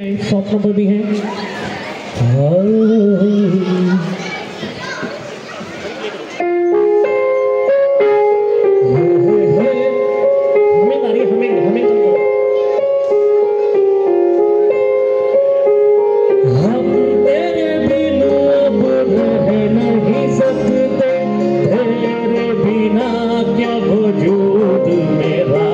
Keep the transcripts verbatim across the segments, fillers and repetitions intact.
Shop number भी है। हमें आ रही है, हमें हमें हम तेरे बिना अब रह नहीं सकते, तेरे बिना क्या वजूद मेरा।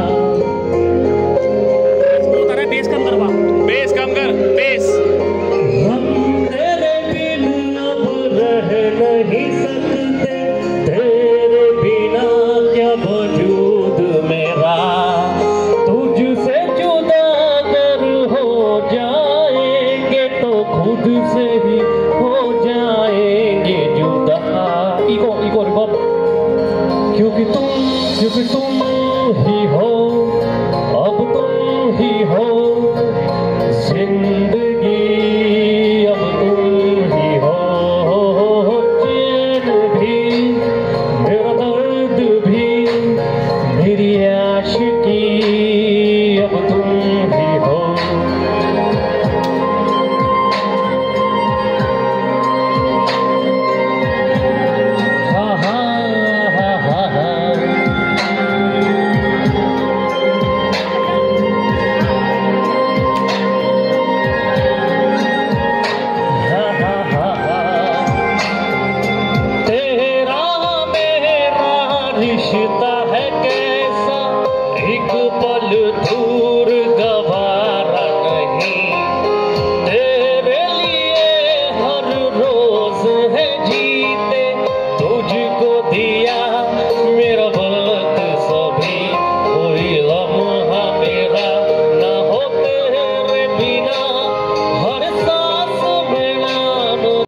बेस कम करवा, बेस कम कर, बेस। हम तेरे बिना अब रह नहीं सकते, तेरे बिना क्या वजूद मेरा। तुझसे जुदा अगर हो जाएंगे तो खुद से ही हो जाएंगे जुदा। Echo echo reverb. क्योंकि तुम क्योंकि तुम ही हो, अब तुम ही हो जिंदगी